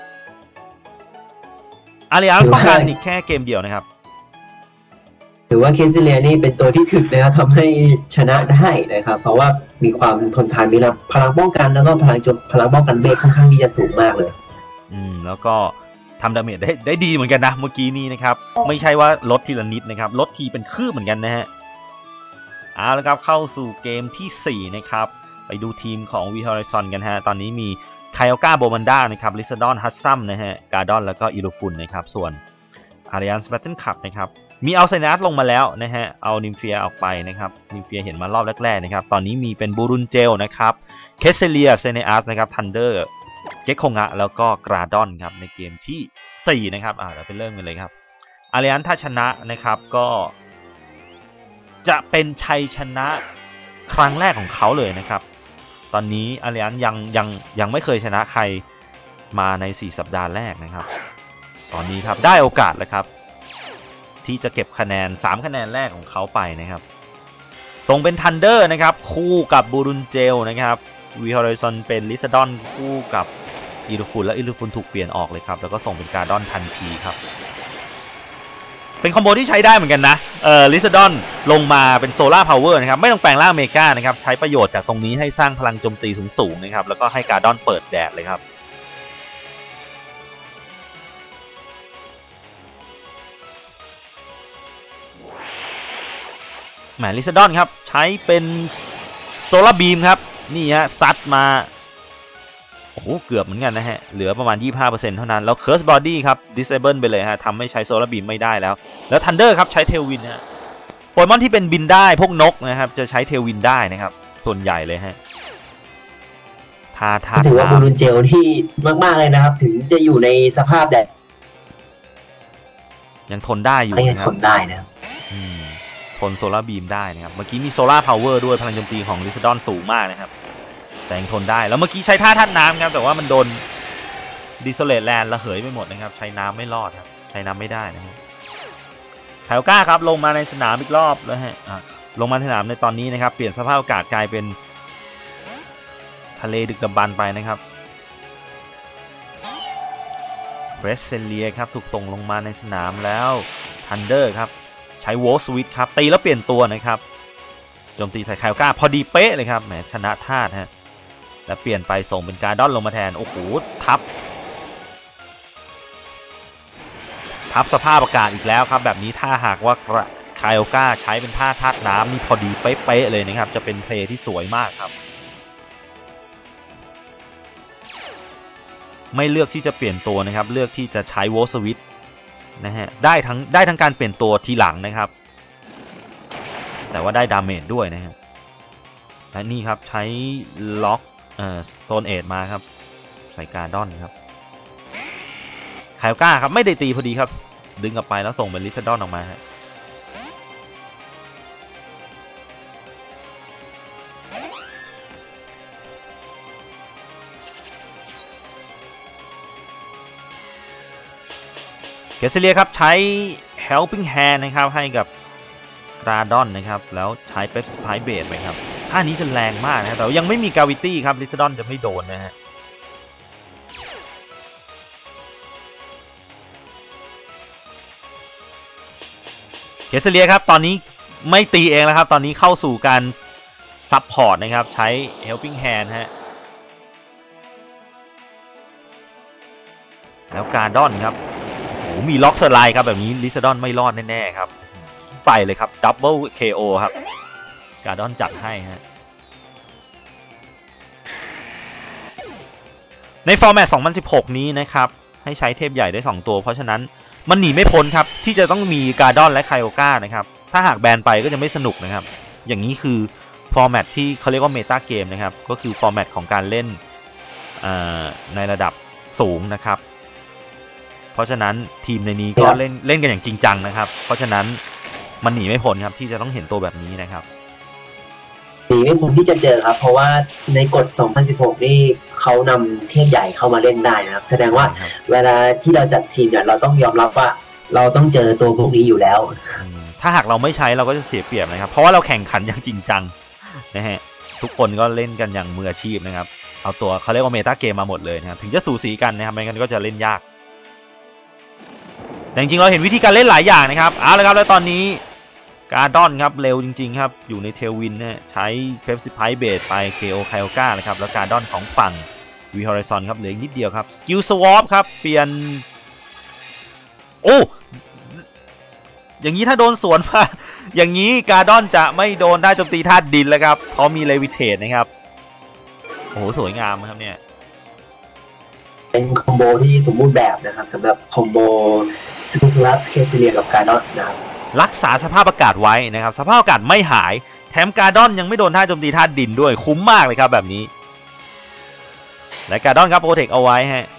อาริอัสต้องการอีกแค่เกมเดียวนะครับถือว่าเคสเลียนี่เป็นตัวที่ถึกนะครับทำให้ชนะได้นะครับเพราะว่ามีความทนทานมีพลังป้องกันแล้วก็พลังป้องกันเบรกค่อนข้างที่จะสูงมากเลยแล้วก็ทำดาเมจได้ดีเหมือนกันนะเมื่อกี้นี้นะครับไม่ใช่ว่าลดทีละนิดนะครับลดทีเป็นคืบเหมือนกันนะฮะเอาละครับเข้าสู่เกมที่4นะครับไปดูทีมของวีฮอริซอนกันฮะตอนนี้มีไคโอกาโบมันดานะครับลิซาดอนฮัตซัมนะฮะการ์ดอนแล้วก็อิลูฟุนนะครับส่วนอาริอันส์แบตเทิลคัพนะครับมีเอาไซนัสลงมาแล้วนะฮะเอานิมเฟียออกไปนะครับนิมเฟียเห็นมารอบแรกๆนะครับตอนนี้มีเป็นบูรุนเจลนะครับเคสเลียเซเนอัสนะครับทันเดอร์เก็กโคงะแล้วก็กราดอนครับในเกมที่4นะครับเดี๋ยวไปเริ่มกันเลยครับอาริอันถ้าชนะนะครับก็จะเป็นชัยชนะครั้งแรกของเขาเลยนะครับตอนนี้อาริอันยังไม่เคยชนะใครมาใน4สัปดาห์แรกนะครับตอนนี้ครับได้โอกาสแล้วครับที่จะเก็บคะแนน3คะแนนแรกของเขาไปนะครับส่งเป็นทันเดอร์นะครับคู่กับบูรุนเจลนะครับวีฮอริซอนเป็นลิซาดอนคู่กับอิลูฟุนและอิลูฟุนถูกเปลี่ยนออกเลยครับแล้วก็ส่งเป็นการ์ดอนทันทีครับเป็นคอมโบที่ใช้ได้เหมือนกันนะลิซาดอนลงมาเป็นโซล่าพาวเวอร์นะครับไม่ต้องแปลงร่างเมกานะครับใช้ประโยชน์จากตรงนี้ให้สร้างพลังโจมตีสูงๆนะครับแล้วก็ให้การ์ดอนเปิดแดดเลยครับแหมลิซาดอนครับใช้เป็นโซล่าบีมครับนี่ฮะซัดมาโอ้โหเกือบเหมือนกันนะฮะเหลือประมาณ 25% เท่านั้นแล้ว Curse Body ครับ Disable ไปเลยฮะทำให้ใช้โซล่าบีมไม่ได้แล้ว Thunder ครับใช้เทลวินฮะโปเกมอนที่เป็นบินได้พวกนกนะครับจะใช้เทลวินได้นะครับส่วนใหญ่เลยฮะถือว่าบูรุนเจลที่มากๆเลยนะครับถึงจะอยู่ในสภาพแดดยังทนได้อยู่นะครับทนได้นะทนโซล่าบีมได้นะครับเมื่อกี้มีโซล่าพาวเวอร์ด้วยพลังโจมตีของลิซาดอนสูงมากนะครับแต่ยังทนได้แล้วเมื่อกี้ใช้ท่าธาตุน้ำครับแต่ว่ามันโดนดิโซเลตแลนด์ระเหยไปหมดนะครับใช้น้ำไม่รอดครับใช้น้ำไม่ได้นะครับไคลก้าครับลงมาในสนามอีกรอบแล้วฮะลงมาในสนามในตอนนี้นะครับเปลี่ยนสภาพอากาศกลายเป็นทะเลดึกดำบรรพ์ไปนะครับเบรสเซเลียครับถูกส่งลงมาในสนามแล้วทันเดอร์ครับใช้โวลสวิตครับตีแล้วเปลี่ยนตัวนะครับโจมตีใส่ไคลก้าพอดีเป๊ะเลยครับแหมชนะธาตุฮะแล้วเปลี่ยนไปส่งเป็นการ์ดอนลงมาแทนโอ้โหทับสภาพอากาศอีกแล้วครับแบบนี้ถ้าหากว่าไคลก้าใช้เป็นท่าธาตุน้ำนี่พอดีเป๊ะเลยนะครับจะเป็นเพลย์ที่สวยมากครับไม่เลือกที่จะเปลี่ยนตัวนะครับเลือกที่จะใช้โวลสวิตนะฮะได้ทั้งการเปลี่ยนตัวทีหลังนะครับแต่ว่าได้ดาเมจด้วยนะฮะและนี่ครับใช้ล็อกสโตนเอจมาครับใส่การ์ดอนครับไคลก้าครับไม่ได้ตีพอดีครับดึงกลับไปแล้วส่งเป็นลิซาดอนออกมาฮะเกสเลียครับใช้ Helping Hand นะครับให้กับกราดอนนะครับแล้วใช้เป๊ปสไปเบดไปครับท่านี้จะแรงมากนะแต่ยังไม่มีกาวิตี้ครับลิซาดอนจะไม่โดนนะฮะเกสเลียครับตอนนี้ไม่ตีเองแล้วครับตอนนี้เข้าสู่การซับพอร์ตนะครับใช้ Helping Hand ฮะแล้วกราดอนครับมีล็อกเซอร์ไลน์ครับแบบนี้ลิซาดอนไม่รอดแน่ๆครับไปเลยครับดับเบิล KO ครับการ์ดอนจัดให้ฮะในฟอร์แมต 2016 นี้นะครับให้ใช้เทพใหญ่ได้2ตัวเพราะฉะนั้นมันหนีไม่พ้นครับที่จะต้องมีการ์ดอนและไคโอก้านะครับถ้าหากแบนไปก็จะไม่สนุกนะครับอย่างนี้คือฟอร์แมตที่เขาเรียกว่าเมตาเกมนะครับก็คือฟอร์แมตของการเล่นในระดับสูงนะครับเพราะฉะนั้นทีมในนี้ก็เล่นกันอย่างจริงจังนะครับเพราะฉะนั้นมันหนีไม่พ้นครับที่จะต้องเห็นตัวแบบนี้นะครับหนีไม่พ้นที่จะเจอครับเพราะว่าในกฎ 2016 นี่เขานำเทพใหญ่เข้ามาเล่นได้นะครับแสดงว่าเวลาที่เราจัดทีมเนี่ยเราต้องยอมรับว่าเราต้องเจอตัวพวกนี้อยู่แล้วถ้าหากเราไม่ใช้เราก็จะเสียเปรียบนะครับเพราะว่าเราแข่งขันอย่างจริงจังนะฮะทุกคนก็เล่นกันอย่างมืออาชีพนะครับเอาตัวเขาเรียกว่าเมตาเกมมาหมดเลยนะครับถึงจะสูสีกันนะครับไม่งั้นก็จะเล่นยากแต่จริงๆเราเห็นวิธีการเล่นหลายอย่างนะครับเอาละครับแล้วตอนนี้การ์ดอนครับเร็วจริงๆครับอยู่ในเทลวินเนี่ยใช้เพปซิไพเบดไป KO ไคโอก้านะครับแล้วการ์ดอนของฝั่งวีฮอริซอนครับเหลืออีกนิดเดียวครับสกิลสวอปครับเปลี่ยนโอ้อย่างนี้ถ้าโดนสวนมาอย่างนี้การ์ดอนจะไม่โดนได้โจมตีธาตุดินแล้วครับเพราะมีเลวิเทตนะครับโอ้โหสวยงามครับเนี่ยเป็นคอมโบที่สมบูรณ์แบบนะครับสำหรับคอมโบสกิลสลับเคสเลียกับการ์ดอนนะครับรักษาสภาพอากาศไว้นะครับสภาพอากาศไม่หายแถมการ์ดอนยังไม่โดนท่าโจมตีธาตุดินด้วยคุ้มมากเลยครับแบบนี้และการ์ดอนครับโปรเทคเอาไว้ฮะ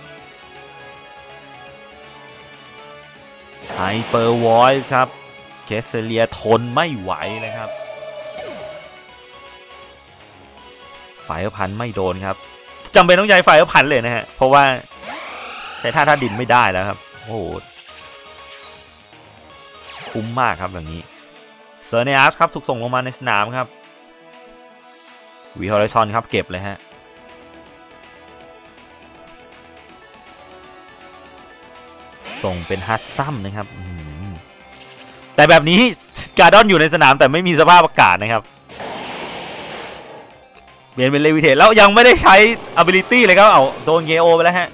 ไฮเปอร์วอยซ์ครับเคสเลียทนไม่ไหวนะครับไฟพันไม่โดนครับจำเป็นต้องใช้ไฟพันเลยนะฮะเพราะว่าใช้ท่าดินไม่ได้แล้วครับโอ้โหคุ้มมากครับแบบนี้เซอร์เนียสครับถูกส่งลงมาในสนามครับวีฮอริซอนครับเก็บเลยฮะส่งเป็นฮัตซัมนะครับแต่แบบนี้การ์ดอนอยู่ในสนามแต่ไม่มีสภาพอากาศนะครับเปลี่ยนเป็นเลวิเทตแล้วยังไม่ได้ใช้ ability เลยครับเอาโดนเกโอไปแล้วฮะ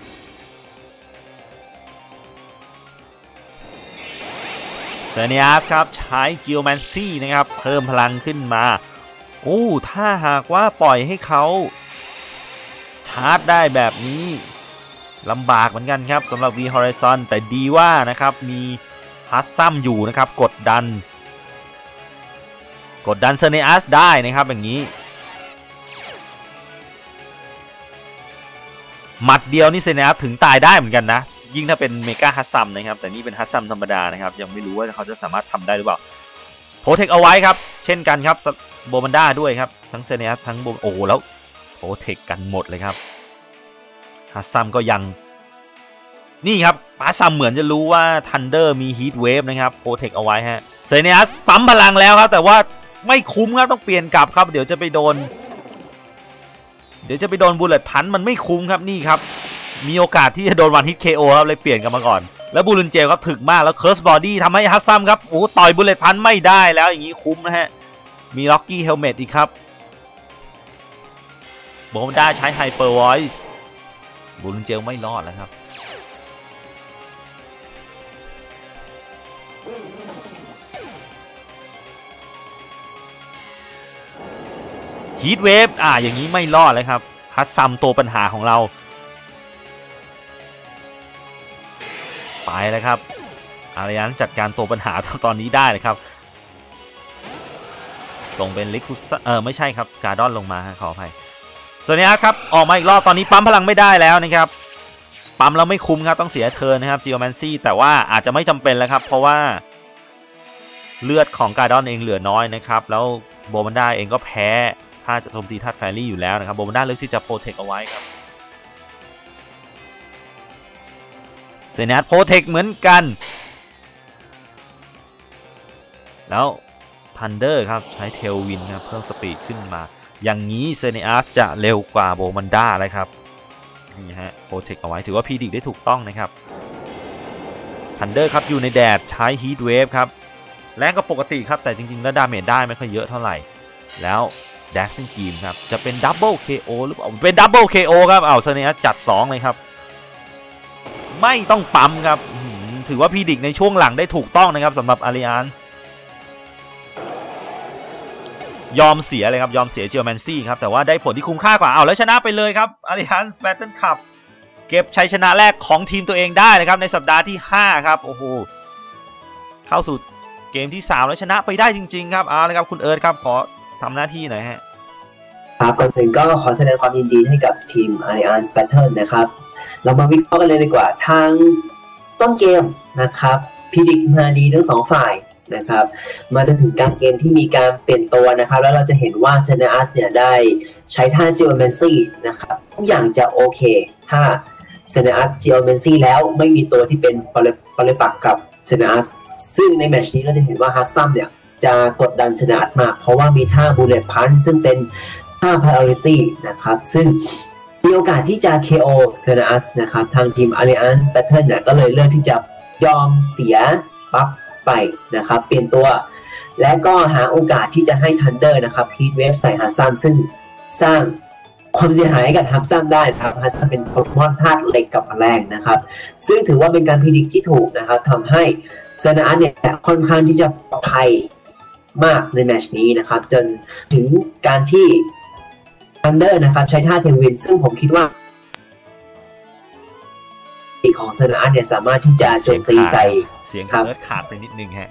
เซเนียสครับใช้จิโอแมนซี่นะครับเพิ่มพลังขึ้นมาโอ้ถ้าหากว่าปล่อยให้เขาชาร์จได้แบบนี้ลำบากเหมือนกันครับสำหรับ V Horizon แต่ดีว่านะครับมีฮัตซัมอยู่นะครับกดดันเซเนียสได้นะครับอย่างนี้หมัดเดียวนี่เซเนียสถึงตายได้เหมือนกันนะยิ่งถ้าเป็นเมกาฮัตซัมนะครับแต่นี่เป็นฮัตซัมธรรมดานะครับยังไม่รู้ว่าเขาจะสามารถทำได้หรือเปล่าโปรเทคเอาไว้ครับเช่นกันครับโบมันด้าด้วยครับทั้งเซเนียสทั้งโบโอ้แล้วโปรเทคกันหมดเลยครับฮัตซัมก็ยังนี่ครับฮัตซัมเหมือนจะรู้ว่าทันเดอร์มีฮีทเวฟนะครับโปรเทคเอาไว้ฮะเซเนียสปั๊มพลังแล้วครับแต่ว่าไม่คุ้มครับต้องเปลี่ยนกลับครับเดี๋ยวจะไปโดนบูลเลตพันมันไม่คุ้มครับนี่ครับมีโอกาสที่จะโดนวันฮิต KO ครับเลยเปลี่ยนกันมาก่อนแล้วบูลินเจลครับถึกมากแล้วเคิร์สบอดี้ทำให้ฮัตซัมครับโอ้ต่อยบูลเลตพันไม่ได้แล้วอย่างนี้คุ้มนะฮะมีล็อกกี้เฮลเมตอีกครับโบมด้าใช้ไฮเปอร์วอยซ์บูลินเจลไม่รอดแล้วครับฮีทเวฟอย่างนี้ไม่รอดเลยครับฮัตซัมตัวปัญหาของเราไปแล้วครับอารยันจัดการตัวปัญหาตอนนี้ได้เลยครับส่งเป็นลิคุสไม่ใช่ครับการ์ดอนลงมาขออภัยส่วนนี้ครับออกมาอีกรอบตอนนี้ปั๊มพลังไม่ได้แล้วนะครับปั๊มเราไม่คุ้มครับต้องเสียเทิร์นนะครับจิโอแมนซี่แต่ว่าอาจจะไม่จำเป็นแล้วครับเพราะว่าเลือดของการ์ดอนเองเหลือน้อยนะครับแล้วโบมันด้าเองก็แพ้ถ้าจะโจมตีธาตุแฟรี่อยู่แล้วนะครับโบมันด้าเลือกที่จะโปรเทคเอาไว้ครับเซเนียสโปรเทคเหมือนกันแล้วทันเดอร์ครับใช้เทลวินครับเพิ่มสปีดขึ้นมาอย่างนี้เซเนียสจะเร็วกว่าโบมันด้าเลยครับนี่ฮะโปรเทคเอาไว้ถือว่าพีดิกได้ถูกต้องนะครับทันเดอร์ครับอยู่ในแดดใช้ฮีทเวฟครับแรงก็ปกติครับแต่จริงๆแล้วดาเมจได้ไม่ค่อยเยอะเท่าไหร่แล้วแดชซิ่งกีมครับจะเป็นดับเบิล KO หรือเปล่าเป็นดับเบิล KO ครับเซเนียสจัด2เลยครับไม่ต้องปั๊มครับถือว่าพีดิกในช่วงหลังได้ถูกต้องนะครับสำหรับอาริอันยอมเสียเลยครับยอมเสียเจอแมนซี่ครับแต่ว่าได้ผลที่คุ้มค่ากว่าแล้วชนะไปเลยครับอาริอันแบทเทิลคัพเก็บชัยชนะแรกของทีมตัวเองได้เลยครับในสัปดาห์ที่5ครับโอ้โหเข้าสู่เกมที่3แล้วชนะไปได้จริงๆครับเลยครับคุณเอิร์ธครับขอทำหน้าที่หน่อยฮะครับก่อนอื่นก็ขอแสดงความยินดีให้กับทีม Alliance Battle นะครับเรามาวิเคราะห์กันเลยดีกว่าทางต้นเกมนะครับพิดิกมาดีทั้ง2ฝ่ายนะครับมาจนถึงการเกมที่มีการเปลี่ยนตัวนะครับแล้วเราจะเห็นว่าเซเนอัสเนี่ยได้ใช้ท่าจิโอแมนซี่นะครับทุกอย่างจะโอเคถ้าเซเนอัสจิโอแมนซี่แล้วไม่มีตัวที่เป็นปริปักษ์กับเซเนอัสซึ่งในแมตช์นี้เราจะเห็นว่าฮัตซัมเนี่ยจะกดดันเซเนอัสมากเพราะว่ามีท่าบูลเลตพันซึ่งเป็นท่า priority นะครับซึ่งมีโอกาสที่จะ KO เซเนอัสนะครับทางทีม Alliance Battle เนี่ยก็เลยเลือกที่จะยอมเสียปั๊บไปนะครับเปลี่ยนตัวและก็หาโอกาสที่จะให้ Thunder นะครับ Heat Wave ใส่ฮัตซัมซึ่งสร้างความเสียหายให้กับฮัตซัมได้นะครับฮัตซัมเป็นโปเกมอนธาตุเหล็กกับแรงนะครับซึ่งถือว่าเป็นการพิจิตรที่ถูกนะครับทำให้เซเนอัสเนี่ยค่อนข้างที่จะปลอดภัยมากในแมตช์นี้นะครับจนถึงการที่Thunder นะครับใช้ท่าเทวินซึ่งผมคิดว่าของเซเนอัสเนี่ยสามารถที่จะโจมตีใส่เสียงเอิร์ธขาดไปนิดนึงฮะ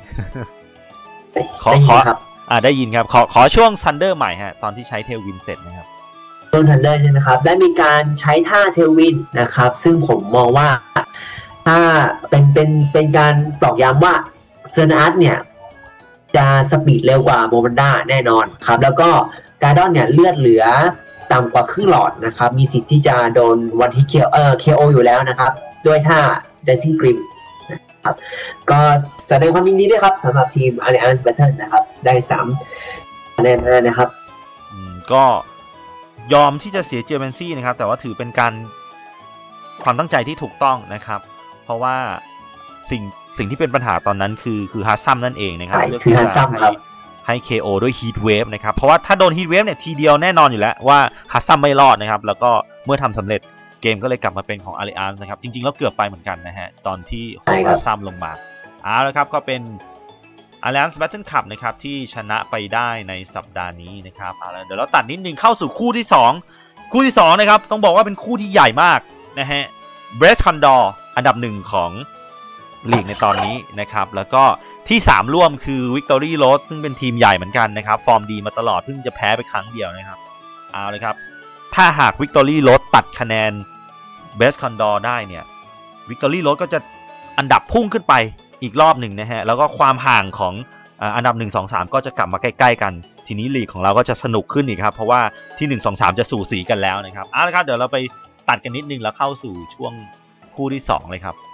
ได้ยินครับขอช่วง Thunder ใหม่ฮะตอนที่ใช้เทวินเสร็จนะครับช่วง Thunder ใช่ไหมครับได้มีการใช้ท่าเทวินนะครับซึ่งผมมองว่าถ้าเป็นการตอกย้ำว่าเซเนอัสเนี่ยจะสปีดเร็วกว่าโมมันด้าแน่นอนครับแล้วก็การ์ดอนเนี่ยเลือดเหลือต่ำกว่าครึ่งหลอดนะครับมีสิทธิ์ที่จะโดนวันฮิตKOอยู่แล้วนะครับด้วยท่า Dancing Grim ก็แสดงความยินดีด้วยครับสำหรับทีม Alliance Battle นะครับได้3คะแนนมานะครับก็ยอมที่จะเสียเจอแมนซี่นะครับแต่ว่าถือเป็นการความตั้งใจที่ถูกต้องนะครับเพราะว่าสิ่งที่เป็นปัญหาตอนนั้นคือฮัสซัมนั่นเองนะครับคือฮัสซัมครับให้ KO ด้วย Heat Wave นะครับเพราะว่าถ้าโดน Heat Wave เนี่ยทีเดียวแน่นอนอยู่แล้วว่าฮัสซัมไม่รอดนะครับแล้วก็เมื่อทำสำเร็จเกมก็เลยกลับมาเป็นของ Alliance นะครับจริงๆแล้วเกือบไปเหมือนกันนะฮะตอนที่ฮัสซัมลงมาแล้วครับก็เป็น Alliance Battle Cup นะครับที่ชนะไปได้ในสัปดาห์นี้นะครับเดี๋ยวเราตัดนิดนึงเข้าสู่คู่ที่2นะครับต้องบอกว่าเป็นคู่ที่ใหญ่มากนะฮะ Brest Condor อันดับ1ของลีกในตอนนี้นะครับแล้วก็ที่3ร่วมคือ Victory Road ซึ่งเป็นทีมใหญ่เหมือนกันนะครับฟอร์มดีมาตลอดเพิ่งจะแพ้ไปครั้งเดียวนะครับเลยครับถ้าหาก Victory Road ตัดคะแนน Brest Condor ได้เนี่ย Victory Road ก็จะอันดับพุ่งขึ้นไปอีกรอบหนึ่งนะฮะแล้วก็ความห่างของอันดับ1 2 3ก็จะกลับมาใกล้ๆกันทีนี้ลีกของเราก็จะสนุกขึ้นอีกครับเพราะว่าที่1 2 3จะสู่สีกันแล้วนะครับละครับเดี๋ยวเราไปตัดกันนิดนึงแล้วเข้าสู่ช่วงคู่ที่2เลยครับ